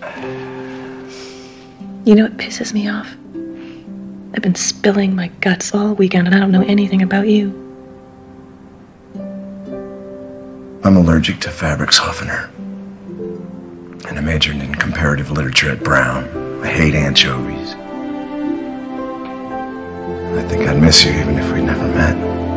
You know what pisses me off? I've been spilling my guts all weekend and I don't know anything about you. I'm allergic to fabric softener. And I majored in comparative literature at Brown. I hate anchovies. I think I'd miss you even if we'd never met.